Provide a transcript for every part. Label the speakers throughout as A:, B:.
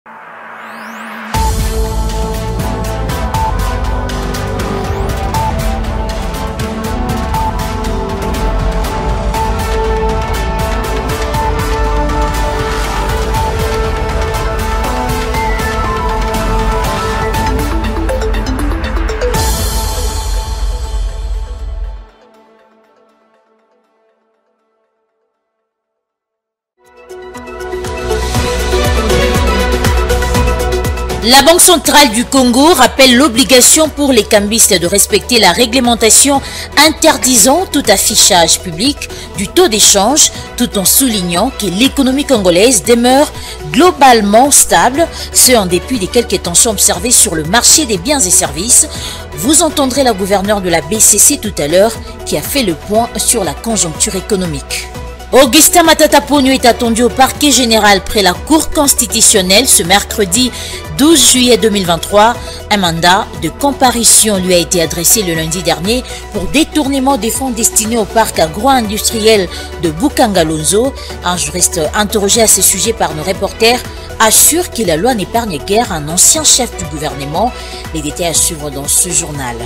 A: La Banque centrale du Congo rappelle l'obligation pour les cambistes de respecter la réglementation interdisant tout affichage public du taux d'échange, tout en soulignant que l'économie congolaise demeure globalement stable, ce en dépit des quelques tensions observées sur le marché des biens et services. Vous entendrez la gouverneure de la BCC tout à l'heure qui a fait le point sur la conjoncture économique. Augustin Matata Ponyo est attendu au parquet général près la Cour constitutionnelle ce mercredi 12 juillet 2023. Un mandat de comparution lui a été adressé le lundi dernier pour détournement des fonds destinés au parc agro-industriel de Bukangalonzo. Un juriste interrogé à ce sujet par nos reporters assure que la loi n'épargne guère un ancien chef du gouvernement. Les détails à suivre dans ce journal.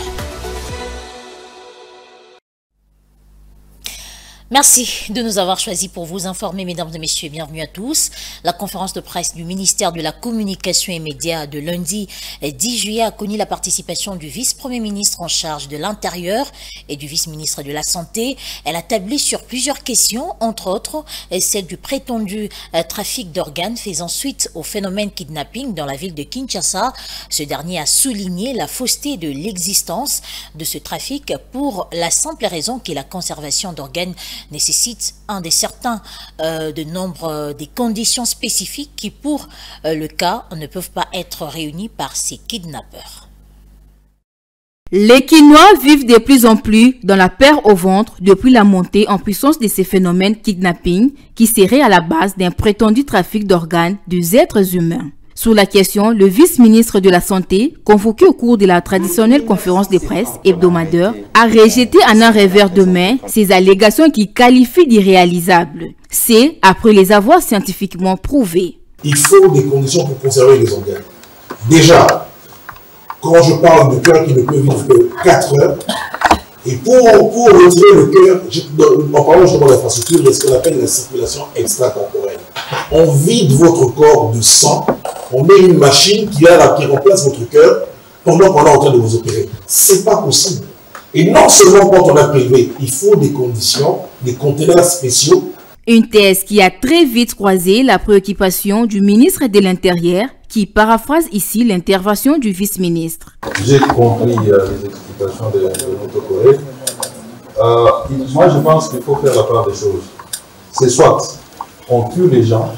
A: Merci de nous avoir choisis pour vous informer, mesdames et messieurs, et bienvenue à tous. La conférence de presse du ministère de la Communication et Médias de lundi 10 juillet a connu la participation du vice-premier ministre en charge de l'Intérieur et du vice-ministre de la Santé. Elle a tablé sur plusieurs questions, entre autres celle du prétendu trafic d'organes faisant suite au phénomène kidnapping dans la ville de Kinshasa. Ce dernier a souligné la fausseté de l'existence de ce trafic pour la simple raison que la conservation d'organes nécessite un des certains de nombre des conditions spécifiques qui, pour le cas, ne peuvent pas être réunies par ces kidnappeurs.
B: Les Kinois vivent de plus en plus dans la peur au ventre depuis la montée en puissance de ces phénomènes kidnapping qui seraient à la base d'un prétendu trafic d'organes des êtres humains. Sur la question, le vice-ministre de la Santé, convoqué au cours de la traditionnelle conférence de presse hebdomadaire, a rejeté en un revers de main ces allégations qu'il qualifie d'irréalisables. C'est après les avoir scientifiquement prouvées.
C: Il faut des conditions pour conserver les organes. Déjà, quand je parle de cœur qui ne peut vivre que 4 heures, et pour retirer le cœur, en parlant justement de l'infrastructure, il y a ce qu'on appelle la circulation extracorporelle. On vide votre corps de sang, on met une machine qui remplace votre cœur pendant qu'on est en train de vous opérer. C'est pas possible. Et non seulement quand on a privé, il faut des conditions, des conteneurs spéciaux.
B: Une thèse qui a très vite croisé la préoccupation du ministre de l'Intérieur, qui paraphrase ici l'intervention du vice-ministre.
D: J'ai compris les explications de notre collègue. Moi, je pense qu'il faut faire la part des choses. C'est soit on tue les gens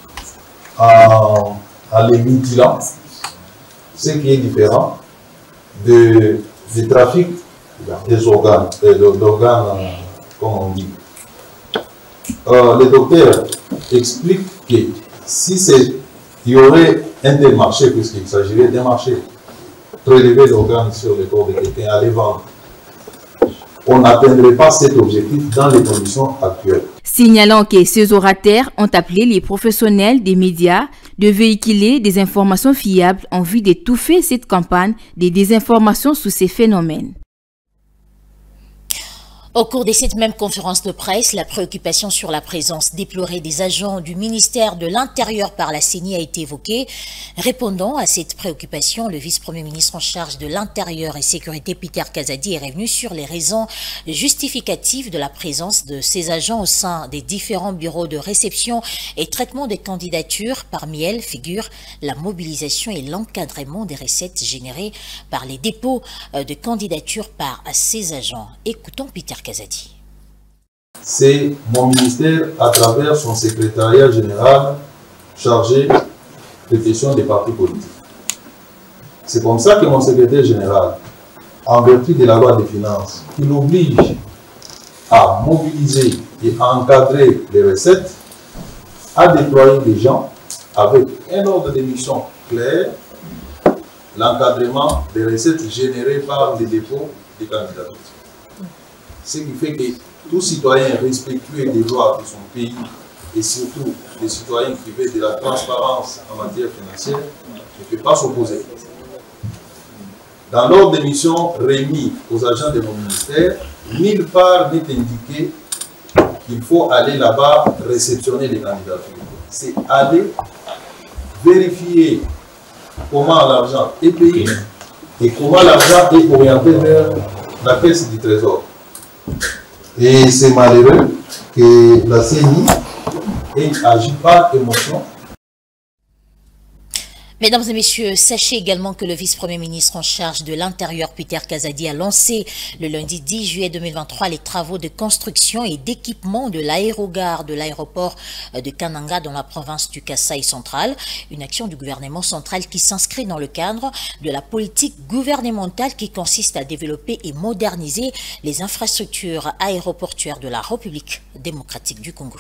D: en les mutilant, ce qui est différent du trafic des organes, comme on dit. Les docteurs expliquent que si il y aurait un tel marché, puisqu'il s'agirait d'un marché, prélever l'organe sur le corps de quelqu'un, aller vendre, on n'atteindrait pas cet objectif dans les conditions actuelles.
B: Signalant que ces orateurs ont appelé les professionnels des médias de véhiculer des informations fiables en vue d'étouffer cette campagne de désinformation sur ces phénomènes.
A: Au cours de cette même conférence de presse, la préoccupation sur la présence déplorée des agents du ministère de l'Intérieur par la CENI a été évoquée. Répondant à cette préoccupation, le vice-premier ministre en charge de l'Intérieur et Sécurité, Peter Kazadi, est revenu sur les raisons justificatives de la présence de ces agents au sein des différents bureaux de réception et traitement des candidatures. Parmi elles figurent la mobilisation et l'encadrement des recettes générées par les dépôts de candidatures par ces agents. Écoutons Peter Kazadi.
D: C'est mon ministère, à travers son secrétariat général chargé des questions des partis politiques. C'est comme ça que mon secrétaire général, en vertu de la loi des finances, il oblige à mobiliser et à encadrer les recettes, à déployer des gens avec un ordre de mission clair, l'encadrement des recettes générées par les dépôts des candidatures. Ce qui fait que tout citoyen respectueux des lois de son pays et surtout des citoyens qui veulent de la transparence en matière financière ne peut pas s'opposer. Dans l'ordre des missions remis aux agents de mon ministère, nulle part n'est indiqué qu'il faut aller là-bas réceptionner les candidatures. C'est aller vérifier comment l'argent est payé et comment l'argent est orienté vers la caisse du Trésor. Et c'est malheureux que la CENI ait agi par émotion.
A: Mesdames et messieurs, sachez également que le vice-premier ministre en charge de l'Intérieur, Peter Kazadi, a lancé le lundi 10 juillet 2023 les travaux de construction et d'équipement de l'aérogare de l'aéroport de Kananga dans la province du Kasaï central. Une action du gouvernement central qui s'inscrit dans le cadre de la politique gouvernementale qui consiste à développer et moderniser les infrastructures aéroportuaires de la République démocratique du Congo.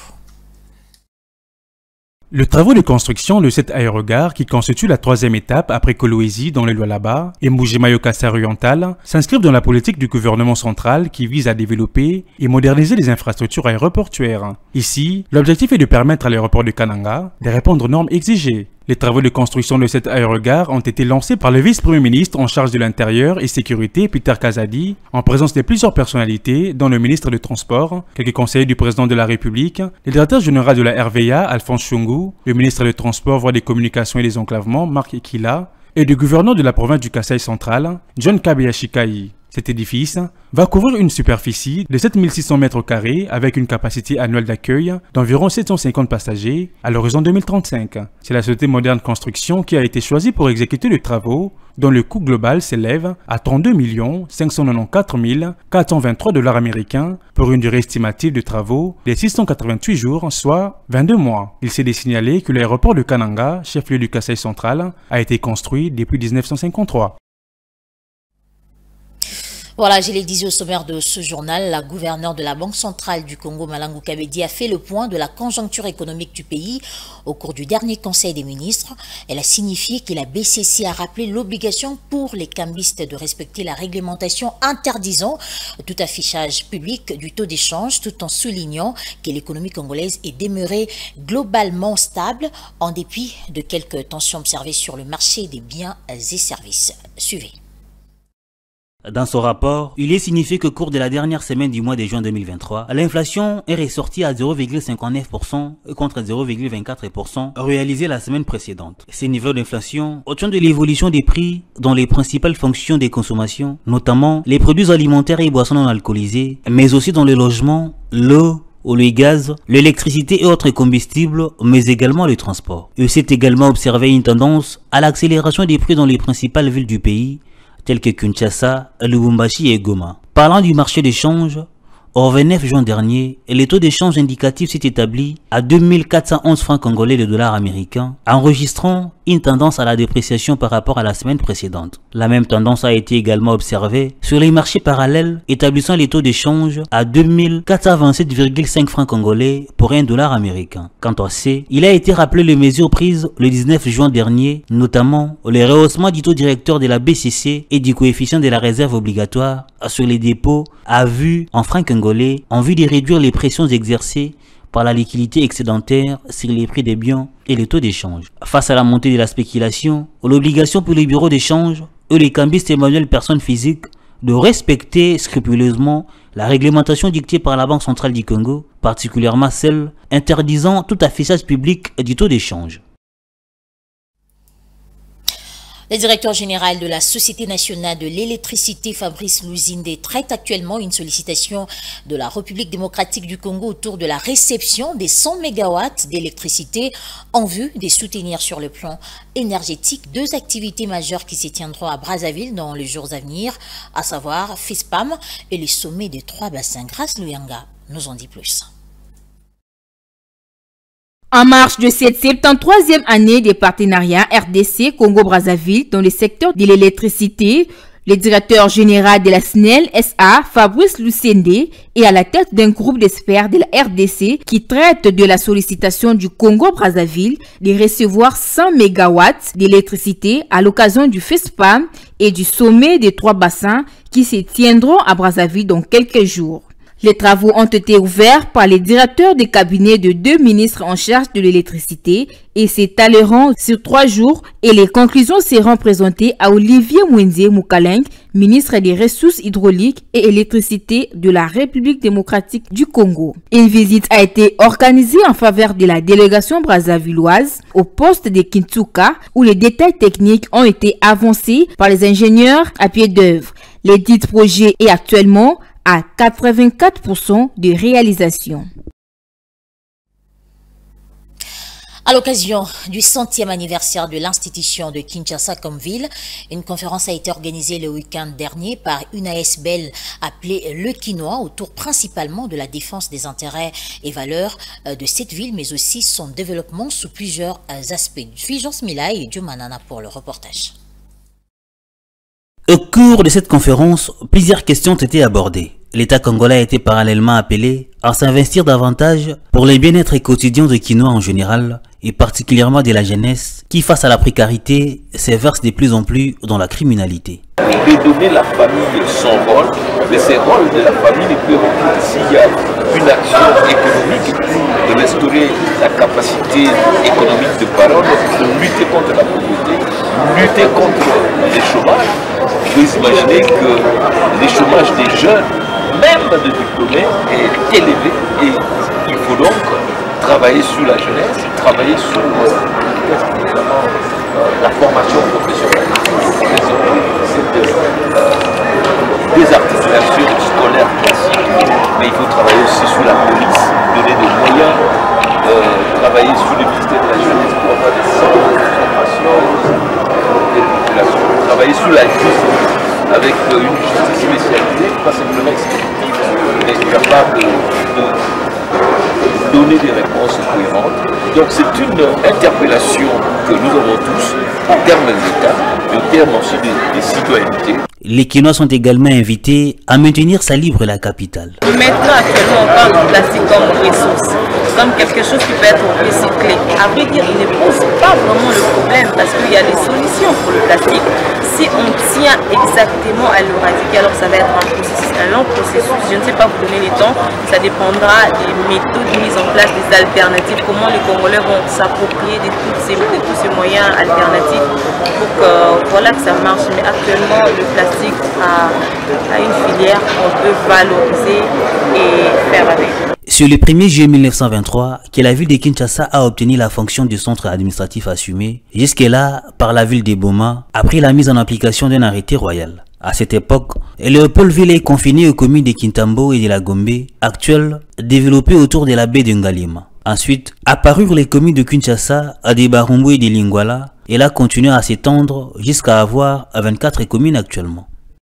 E: Le travaux de construction de cette aérogare, qui constitue la troisième étape après Kolwezi dans le Lualaba et Mbujimayo Kasai oriental, s'inscrivent dans la politique du gouvernement central qui vise à développer et moderniser les infrastructures aéroportuaires. Ici, l'objectif est de permettre à l'aéroport de Kananga de répondre aux normes exigées. Les travaux de construction de cette aérogare ont été lancés par le vice-premier ministre en charge de l'Intérieur et Sécurité, Peter Kazadi, en présence de plusieurs personnalités, dont le ministre des Transports, quelques conseillers du président de la République, le directeur général de la RVA, Alphonse Chungu, le ministre des Transports, voies des Communications et des Enclavements, Marc Ekila, et le gouverneur de la province du Kasaï central, John Kabeyashikai. Cet édifice va couvrir une superficie de 7600 mètres carrés avec une capacité annuelle d'accueil d'environ 750 passagers à l'horizon 2035. C'est la société Moderne Construction qui a été choisie pour exécuter les travaux dont le coût global s'élève à 32 594 423 $ américains pour une durée estimative de travaux de 688 jours, soit 22 mois. Il s'est de signaler que l'aéroport de Kananga, chef-lieu du Kasaï central, a été construit depuis 1953.
A: Voilà, je l'ai dit au sommaire de ce journal, la gouverneure de la Banque centrale du Congo, Malangou Kabedi, a fait le point de la conjoncture économique du pays au cours du dernier Conseil des ministres. Elle a signifié que la BCC a rappelé l'obligation pour les cambistes de respecter la réglementation interdisant tout affichage public du taux d'échange, tout en soulignant que l'économie congolaise est demeurée globalement stable en dépit de quelques tensions observées sur le marché des biens et services. Suivez.
F: Dans son rapport, il est signifié qu'au cours de la dernière semaine du mois de juin 2023, l'inflation est ressortie à 0,59% contre 0,24% réalisé la semaine précédente. Ces niveaux d'inflation obtiennent de l'évolution des prix dans les principales fonctions des consommations, notamment les produits alimentaires et boissons non alcoolisées, mais aussi dans le logement, l'eau, le gaz, l'électricité et autres combustibles, mais également le transport. Il s'est également observé une tendance à l'accélération des prix dans les principales villes du pays, tels que Kinshasa, Lubumbashi et Goma. Parlant du marché d'échange, au 29 juin dernier, le taux d'échange indicatif s'est établi à 2411 francs congolais de dollars américains, enregistrant une tendance à la dépréciation par rapport à la semaine précédente. La même tendance a été également observée sur les marchés parallèles, établissant les taux d'échange à 2427,5 francs congolais pour $1 américain. Quant au C, il a été rappelé les mesures prises le 19 juin dernier, notamment le rehaussement du taux directeur de la BCC et du coefficient de la réserve obligatoire sur les dépôts à vue en francs congolais en vue de réduire les pressions exercées par la liquidité excédentaire sur les prix des biens et les taux d'échange. Face à la montée de la spéculation, l'obligation pour les bureaux d'échange et les cambistes et manuels personnes physiques de respecter scrupuleusement la réglementation dictée par la Banque centrale du Congo, particulièrement celle interdisant tout affichage public du taux d'échange.
A: Le directeur général de la Société nationale de l'électricité, Fabrice Louzinde, traite actuellement une sollicitation de la République démocratique du Congo autour de la réception des 100 MW d'électricité en vue de soutenir sur le plan énergétique deux activités majeures qui se tiendront à Brazzaville dans les jours à venir, à savoir FISPAM et le sommet des 3 bassins. Grâce Luyanga nous en dit plus.
B: En marge de cette 73e année des partenariats RDC Congo-Brazzaville dans le secteur de l'électricité, le directeur général de la SNEL SA, Fabrice Louzinde, est à la tête d'un groupe d'experts de la RDC qui traite de la sollicitation du Congo-Brazzaville de recevoir 100 MW d'électricité à l'occasion du FISPAM et du sommet des 3 bassins qui se tiendront à Brazzaville dans quelques jours. Les travaux ont été ouverts par les directeurs des cabinets de 2 ministres en charge de l'électricité et s'étaleront sur 3 jours et les conclusions seront présentées à Olivier Mwenze Moukaleng, ministre des Ressources hydrauliques et électricité de la République démocratique du Congo. Une visite a été organisée en faveur de la délégation brazzavilloise au poste de Kintsuka où les détails techniques ont été avancés par les ingénieurs à pied d'œuvre. L'édit projet est actuellement à 84% de réalisation.
A: À l'occasion du 100e anniversaire de l'institution de Kinshasa comme ville, une conférence a été organisée le week-end dernier par une ASBL appelée Le Quinois autour principalement de la défense des intérêts et valeurs de cette ville, mais aussi son développement sous plusieurs aspects. Fulgence Milaï et Dieu Manana pour le reportage.
F: Au cours de cette conférence, plusieurs questions ont été abordées. L'État congolais a été parallèlement appelé à s'investir davantage pour le bien-être quotidien de Quinois en général et particulièrement de la jeunesse qui, face à la précarité, se verse de plus en plus dans la criminalité.
G: Il peut donner la famille son rôle, mais ce rôle de la famille ne peut reculer s'il y a une action économique de restaurer la capacité économique de parole pour lutter contre la pauvreté, lutter contre le chômage. Vous pouvez imaginer que le chômage des jeunes, même de diplômés, est élevé et il faut donc travailler sur la jeunesse, travailler sur la formation professionnelle, cette désarticulation scolaire classique, mais il faut travailler aussi sur la police, donner des moyens, travailler sur le ministère de la jeunesse pour avoir des centres de formation des populations, travailler sur la justice avec une justice spécialisée, pas simplement expéditive, mais capable de donner des réponses cohérentes. Donc c'est une interpellation que nous avons tous en termes d'État, mais en termes aussi de citoyenneté.
F: Les Quinois sont également invités à maintenir sa libre la capitale.
H: Maintenant, actuellement, on parle du plastique comme ressource, comme quelque chose qui peut être recyclé. À vrai dire, il ne pose pas vraiment le problème parce qu'il y a des solutions pour le plastique. Si on tient exactement à l'éradiquer, alors ça va être un long processus. Je ne sais pas vous donner les temps, ça dépendra des méthodes mises en place, des alternatives, comment les Congolais vont s'approprier de tous ces moyens alternatifs pour que, voilà, que ça marche. Mais actuellement, le plastique a une filière qu'on peut valoriser et faire avec.
F: Sur le 1er juillet 1923, que la ville de Kinshasa a obtenu la fonction du centre administratif assumé, jusque-là par la ville de Boma, après la mise en application d'un arrêté royal. À cette époque, Léopoldville est confiné aux communes de Kintambo et de la Gombe, actuelles développées autour de la baie de Ngalima. Ensuite, apparurent les communes de Kinshasa, de Barumbu et de Lingwala, et là continuent à s'étendre jusqu'à avoir 24 communes actuellement.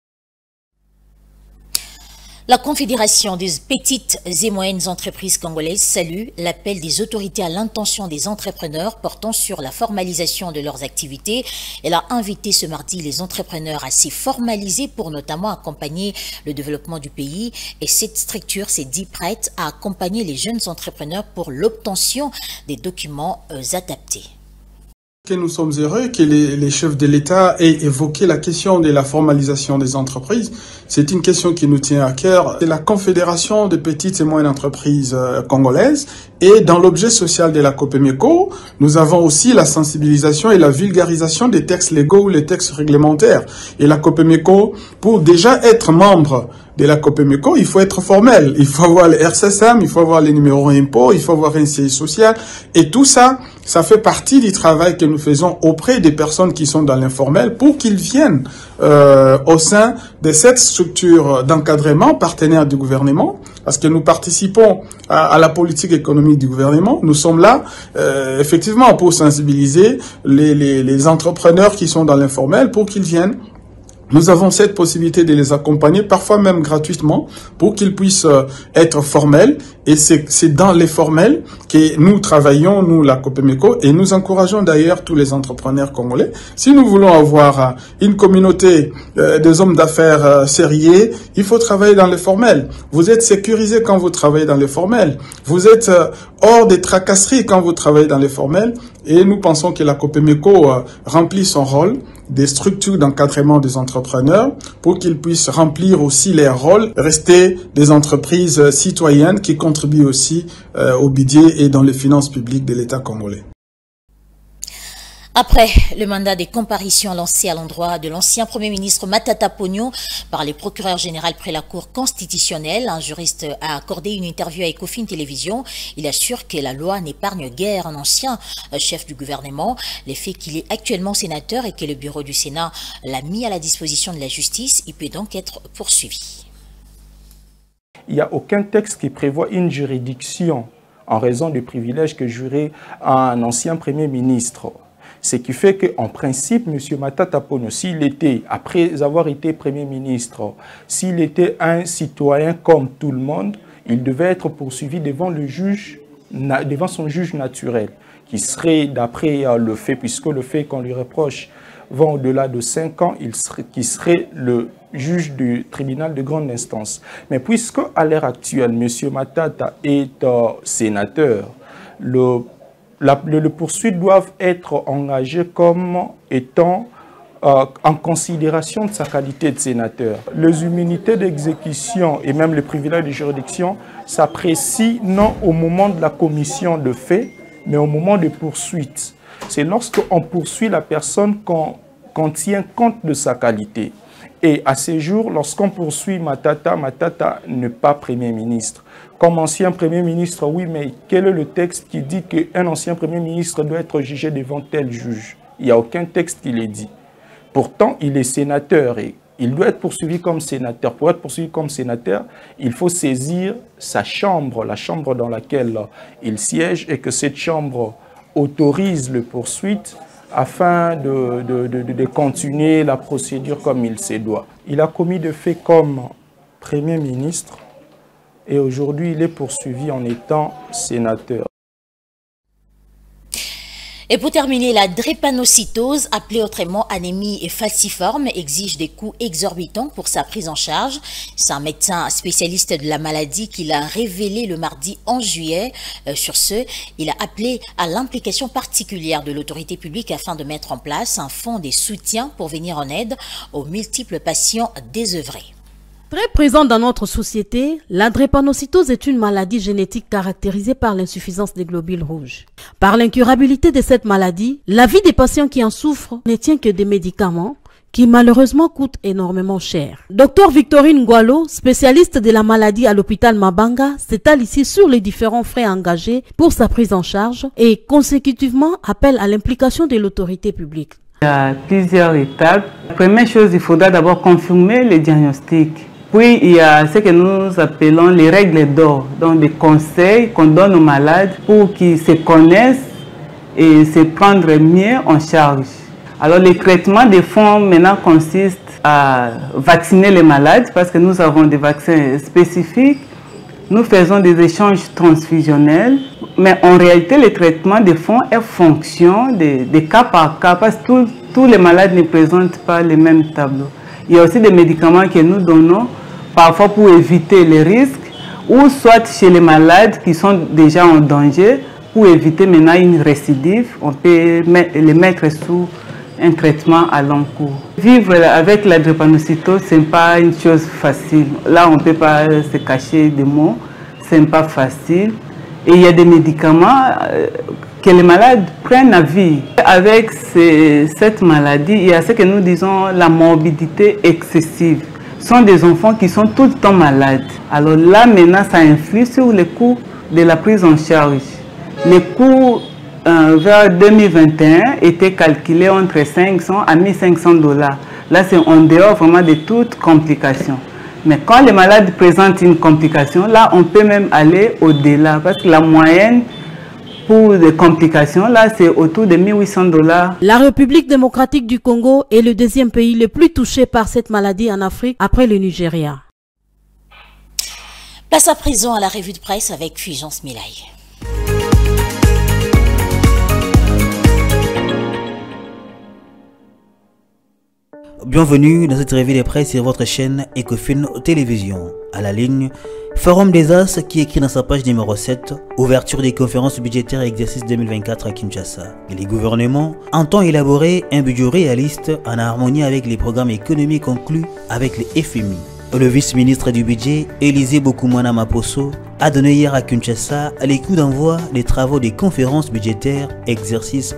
A: La Confédération des petites et moyennes entreprises congolaises salue l'appel des autorités à l'intention des entrepreneurs portant sur la formalisation de leurs activités. Elle a invité ce mardi les entrepreneurs à s'y formaliser pour notamment accompagner le développement du pays. Et cette structure s'est dit prête à accompagner les jeunes entrepreneurs pour l'obtention des documents adaptés.
I: Nous sommes heureux que les chefs de l'État aient évoqué la question de la formalisation des entreprises. C'est une question qui nous tient à cœur. C'est la Confédération des petites et moyennes entreprises congolaises. Et dans l'objet social de la COPEMECO, nous avons aussi la sensibilisation et la vulgarisation des textes légaux ou les textes réglementaires. Et la COPEMECO, pour déjà être membre de la COPEMECO, il faut être formel. Il faut avoir le RCSM, il faut avoir les numéros impôts, il faut avoir un CI social. Et tout ça, ça fait partie du travail que nous faisons auprès des personnes qui sont dans l'informel pour qu'ils viennent au sein de cette structure d'encadrement partenaire du gouvernement, parce que nous participons à la politique économique du gouvernement. Nous sommes là, effectivement, pour sensibiliser les entrepreneurs qui sont dans l'informel pour qu'ils viennent. Nous avons cette possibilité de les accompagner, parfois même gratuitement, pour qu'ils puissent être formels. Et c'est dans les formels que nous travaillons, nous, la COPEMECO, et nous encourageons d'ailleurs tous les entrepreneurs congolais. Si nous voulons avoir une communauté des hommes d'affaires sérieux, il faut travailler dans les formels. Vous êtes sécurisé quand vous travaillez dans les formels. Vous êtes hors des tracasseries quand vous travaillez dans les formels. Et nous pensons que la Copemeco remplit son rôle des structures d'encadrement des entrepreneurs pour qu'ils puissent remplir aussi leur rôle, rester des entreprises citoyennes qui contribuent aussi au budget et dans les finances publiques de l'État congolais.
A: Après le mandat de comparution lancé à l'endroit de l'ancien Premier ministre Matata Ponyo par le procureur général près la Cour constitutionnelle, un juriste a accordé une interview à Ecofin Télévision. Il assure que la loi n'épargne guère un ancien chef du gouvernement. Le fait qu'il est actuellement sénateur et que le bureau du Sénat l'a mis à la disposition de la justice, il peut donc être poursuivi.
J: Il n'y a aucun texte qui prévoit une juridiction en raison du privilège que jurait un ancien Premier ministre. Ce qui fait qu'en principe, M. Matata Ponyo, s'il était, après avoir été Premier ministre, s'il était un citoyen comme tout le monde, il devait être poursuivi devant le juge, devant son juge naturel, qui serait, d'après le fait, puisque le fait qu'on lui reproche va au-delà de 5 ans, qui serait le juge du tribunal de grande instance. Mais puisque à l'heure actuelle, M. Matata est sénateur, les poursuites doivent être engagées comme étant en considération de sa qualité de sénateur. Les immunités d'exécution et même les privilèges de juridiction s'apprécient non au moment de la commission de faits, mais au moment de poursuite. C'est lorsqu'on poursuit la personne qu'on tient compte de sa qualité. Et à ce jour, lorsqu'on poursuit Matata n'est pas Premier ministre. Comme ancien Premier ministre, oui, mais quel est le texte qui dit qu'un ancien Premier ministre doit être jugé devant tel juge? Il n'y a aucun texte qui le dit. Pourtant, il est sénateur et il doit être poursuivi comme sénateur. Pour être poursuivi comme sénateur, il faut saisir sa chambre, la chambre dans laquelle il siège, et que cette chambre autorise le poursuite afin de continuer la procédure comme il se doit. Il a commis des faits comme Premier ministre et aujourd'hui il est poursuivi en étant sénateur.
A: Et pour terminer, la drépanocytose, appelée autrement anémie et falciforme, exige des coûts exorbitants pour sa prise en charge. C'est un médecin spécialiste de la maladie qui l'a révélé le mardi 11 juillet. Sur ce, il a appelé à l'implication particulière de l'autorité publique afin de mettre en place un fonds de soutien pour venir en aide aux multiples patients désœuvrés.
K: Très présente dans notre société, la drépanocytose est une maladie génétique caractérisée par l'insuffisance des globules rouges. Par l'incurabilité de cette maladie, la vie des patients qui en souffrent ne tient que des médicaments qui malheureusement coûtent énormément cher. Dr Victorine Ngwalo, spécialiste de la maladie à l'hôpital Mabanga, s'étale ici sur les différents frais engagés pour sa prise en charge et consécutivement appelle à l'implication de l'autorité publique.
L: Il y a plusieurs étapes. La première chose, il faudra d'abord confirmer les diagnostics. Puis, il y a ce que nous appelons les règles d'or, donc des conseils qu'on donne aux malades pour qu'ils se connaissent et se prendre mieux en charge. Alors, le traitement des fonds maintenant consiste à vacciner les malades parce que nous avons des vaccins spécifiques. Nous faisons des échanges transfusionnels, mais en réalité, le traitement des fonds est fonction des cas par cas parce que tous les malades ne présentent pas les mêmes tableaux. Il y a aussi des médicaments que nous donnons parfois pour éviter les risques ou soit chez les malades qui sont déjà en danger pour éviter maintenant une récidive. On peut les mettre sous un traitement à long cours. Vivre avec la drépanocytose, ce n'est pas une chose facile. Là, on ne peut pas se cacher des mots. Ce n'est pas facile. Et il y a des médicaments que les malades prennent à vie. Avec cette maladie, il y a ce que nous disons la morbidité excessive. Ce sont des enfants qui sont tout le temps malades. Alors là, maintenant, ça influe sur les coûts de la prise en charge. Les coûts vers 2021 étaient calculés entre 500 à 1500 $. Là, c'est en dehors vraiment de toute complication. Mais quand les malades présentent une complication, là, on peut même aller au-delà. Parce que la moyenne pour des complications, là, c'est autour de 1800 $.
K: La République démocratique du Congo est le deuxième pays le plus touché par cette maladie en Afrique, après le Nigeria.
A: Place à présent à la revue de presse avec Fulgence Milaye.
F: bienvenue dans cette revue de presse sur votre chaîne Ecofin Télévision. À la ligne, Forum des As qui écrit dans sa page numéro 7, ouverture des conférences budgétaires exercice 2024 à Kinshasa. Le gouvernement entend élaborer un budget réaliste en harmonie avec les programmes économiques conclus avec le FMI. Le vice-ministre du budget, Élisée Bokoumana Maposo, a donné hier à Kinshasa les coups d'envoi des travaux des conférences budgétaires exercice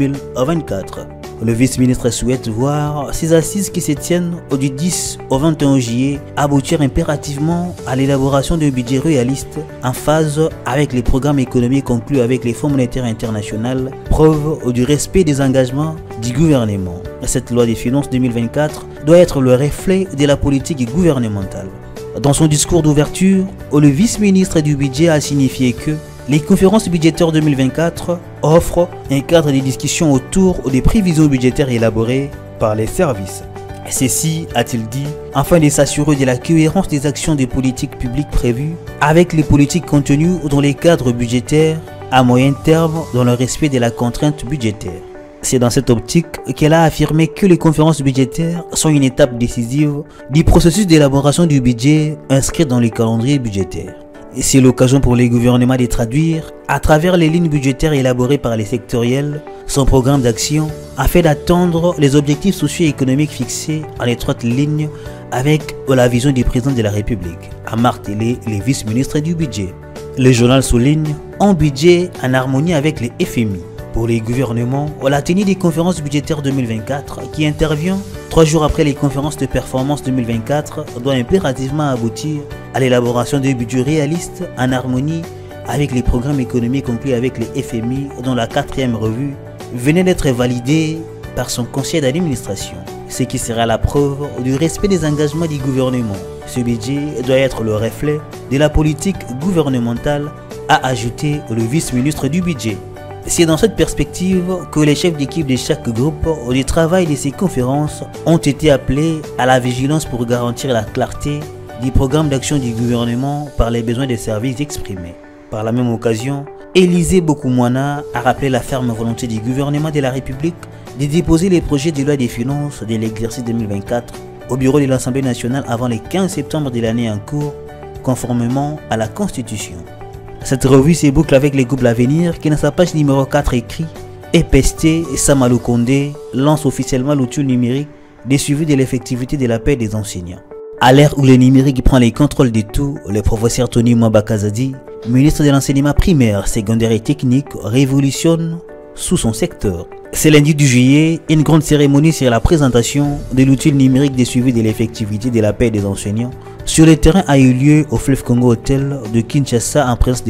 F: 2024. Le vice-ministre souhaite voir ces assises qui se tiennent du 10 au 21 juillet aboutir impérativement à l'élaboration d'un budget réaliste en phase avec les programmes économiques conclus avec les Fonds monétaires internationaux, preuve du respect des engagements du gouvernement. Cette loi des finances 2024 doit être le reflet de la politique gouvernementale. Dans son discours d'ouverture, le vice-ministre du budget a signifié que les conférences budgétaires 2024 offrent un cadre de discussion autour des prévisions budgétaires élaborées par les services. Ceci, a-t-il dit, afin de s'assurer de la cohérence des actions des politiques publiques prévues avec les politiques contenues dans les cadres budgétaires à moyen terme dans le respect de la contrainte budgétaire. C'est dans cette optique qu'elle a affirmé que les conférences budgétaires sont une étape décisive du processus d'élaboration du budget inscrit dans les calendriers budgétaires. C'est l'occasion pour les gouvernements de traduire, à travers les lignes budgétaires élaborées par les sectoriels, son programme d'action afin d'atteindre les objectifs socio-économiques fixés en étroite ligne avec la vision du président de la République, a martelé les vice-ministres du budget. Le journal souligne un budget en harmonie avec les FMI. Pour les gouvernements, la tenue des conférences budgétaires 2024 qui intervient 3 jours après les conférences de performance 2024 doit impérativement aboutir à l'élaboration d'un budget réaliste en harmonie avec les programmes économiques conclus avec les FMI dont la 4e revue venait d'être validée par son conseil d'administration, ce qui sera la preuve du respect des engagements du gouvernement. Ce budget doit être le reflet de la politique gouvernementale, a ajouté le vice-ministre du budget. C'est dans cette perspective que les chefs d'équipe de chaque groupe du travail de ces conférences ont été appelés à la vigilance pour garantir la clarté du programme d'action du gouvernement par les besoins des services exprimés. Par la même occasion, Élisée Bokoumana a rappelé la ferme volonté du gouvernement de la République de déposer les projets de loi des finances de l'exercice 2024 au bureau de l'Assemblée nationale avant le 15 septembre de l'année en cours, conformément à la Constitution. Cette revue se boucle avec les groupes L'Avenir qui, dans sa page numéro 4, écrit « EPST Samalou Kondé lance officiellement l'outil numérique des suivis de l'effectivité de la paie des enseignants ». À l'ère où le numérique prend les contrôles de tout, le professeur Tony Mwabakazadi, ministre de l'enseignement primaire, secondaire et technique, révolutionne sous son secteur. C'est lundi du juillet, une grande cérémonie sur la présentation de l'outil numérique des suivis de l'effectivité de la paie des enseignants sur le terrain a eu lieu au Fleuve Congo Hotel de Kinshasa en présence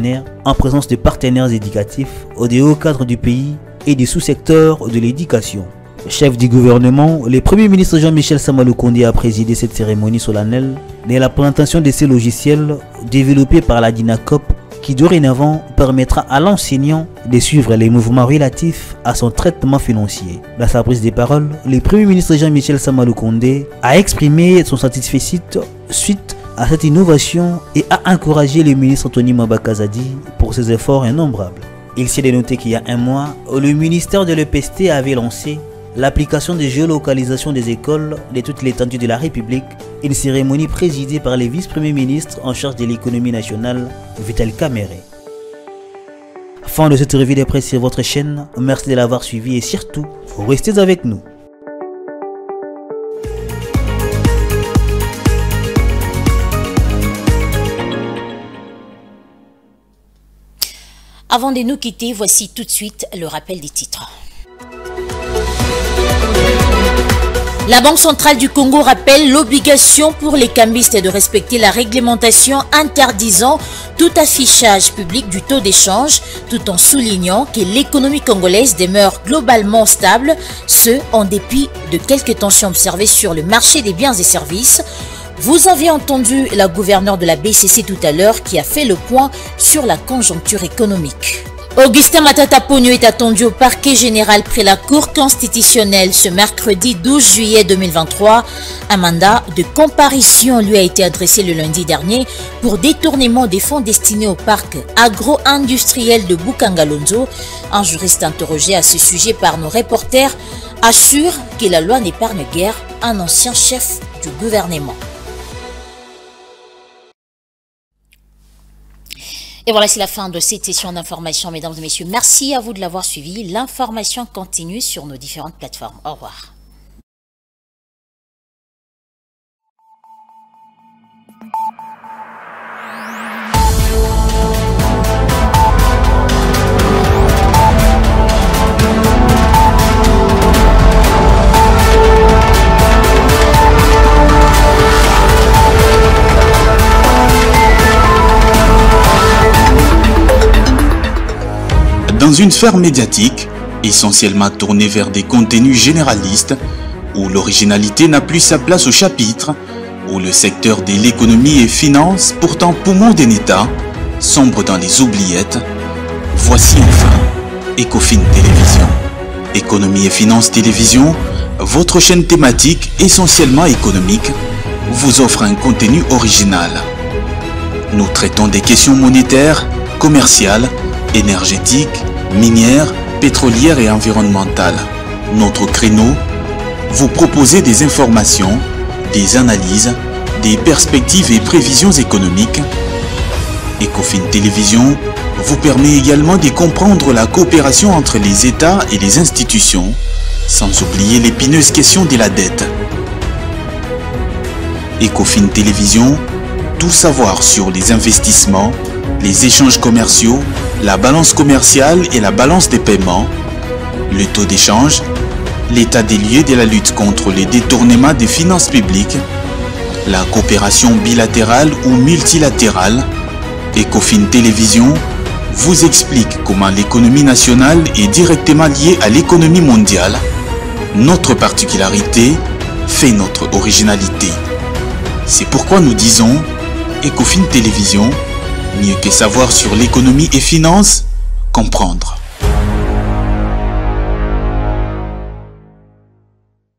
F: de partenaires éducatifs, des hauts cadres du pays et des sous-secteurs de l'éducation. Chef du gouvernement, le Premier ministre Jean-Michel Samalou Kondé a présidé cette cérémonie solennelle de la présentation de ces logiciels développés par la DINACOP qui dorénavant permettra à l'enseignant de suivre les mouvements relatifs à son traitement financier. Dans sa prise de parole, le Premier ministre Jean-Michel Samalou Kondé a exprimé son satisfait suite à cette innovation et a encouragé le ministre Tony Mwabakazadi pour ses efforts innombrables. Il s'est dénoté qu'il y a un mois, le ministère de l'EPST avait lancé l'application de géolocalisation des écoles de toute l'étendue de la République, une cérémonie présidée par les vice-premiers ministres en charge de l'économie nationale, Vital Kamerhe. Fin de cette revue de presse sur votre chaîne, merci de l'avoir suivi et surtout, restez avec nous.
A: Avant de nous quitter, voici tout de suite le rappel des titres. La Banque centrale du Congo rappelle l'obligation pour les cambistes de respecter la réglementation interdisant tout affichage public du taux d'échange, tout en soulignant que l'économie congolaise demeure globalement stable, ce en dépit de quelques tensions observées sur le marché des biens et services. Vous avez entendu la gouverneure de la BCC tout à l'heure qui a fait le point sur la conjoncture économique. Augustin Matata Ponyo est attendu au parquet général près la Cour constitutionnelle ce mercredi 12 juillet 2023. Un mandat de comparution lui a été adressé le lundi dernier pour détournement des fonds destinés au parc agro-industriel de Bukangalonzo. Un juriste interrogé à ce sujet par nos reporters assure que la loi n'épargne guère un ancien chef du gouvernement. Et voilà, c'est la fin de cette session d'information, mesdames et messieurs. Merci à vous de l'avoir suivi. L'information continue sur nos différentes plateformes. Au revoir.
M: Dans une sphère médiatique, essentiellement tournée vers des contenus généralistes, où l'originalité n'a plus sa place au chapitre, où le secteur de l'économie et finance, pourtant poumon d'un État, sombre dans les oubliettes, voici enfin Ecofin Télévision. Économie et finance télévision, votre chaîne thématique essentiellement économique, vous offre un contenu original. Nous traitons des questions monétaires, commerciales, énergétiques, minières, pétrolières et environnementales. Notre créneau, vous proposer des informations, des analyses, des perspectives et prévisions économiques. Ecofin Télévision vous permet également de comprendre la coopération entre les États et les institutions, sans oublier l'épineuse question de la dette. Ecofin Télévision, tout savoir sur les investissements, les échanges commerciaux, la balance commerciale et la balance des paiements, le taux d'échange, l'état des lieux de la lutte contre les détournements des finances publiques, la coopération bilatérale ou multilatérale. Ecofin Télévision vous explique comment l'économie nationale est directement liée à l'économie mondiale. Notre particularité fait notre originalité. C'est pourquoi nous disons Ecofin Télévision, mieux que savoir sur l'économie et finances, comprendre.